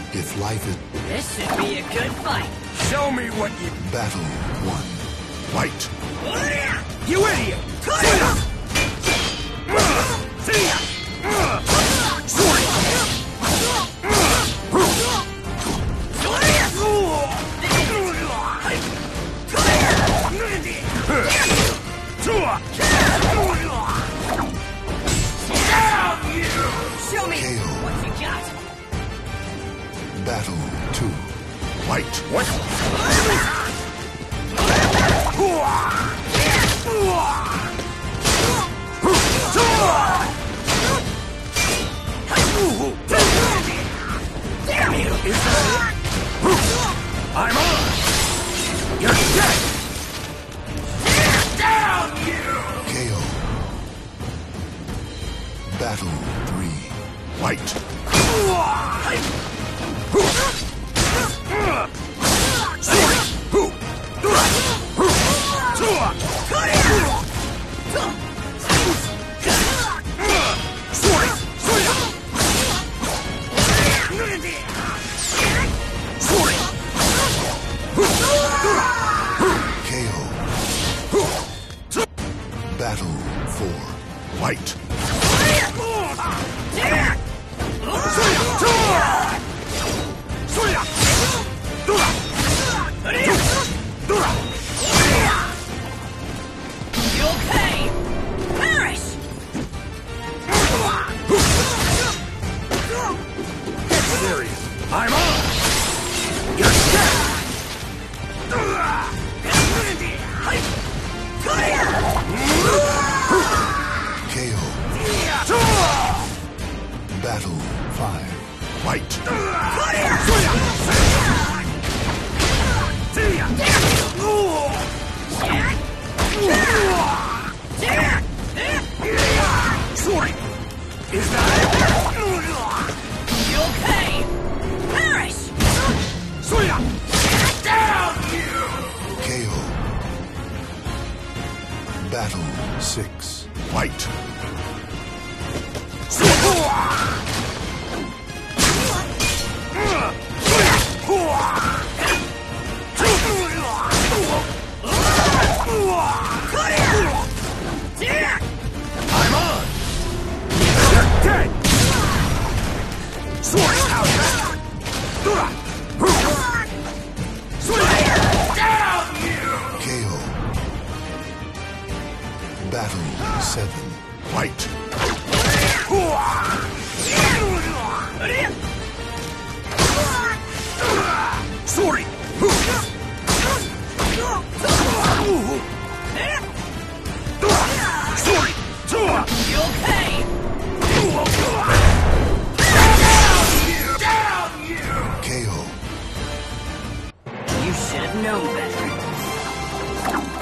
If life is This should be a good fight. Show me what you... battle one, fight. You idiot! Show me KO. what you got. Battle two, fight. What? Damn you! Is that it? I'm on! You're dead! Down, you! KO. Battle three, fight. KO. Battle four, fight. You okay? Perish! Get serious! I'm on! You're dead! KO. Battle five, fight. Sorry! Is that it? You okay? Perish! Down, you! KO. Battle six, fight. I'm on! You're dead! Sword out! Down, you! KO. Battle seven, fight. Sorry! Sorry! You okay? Down, you! KO. You should have known better.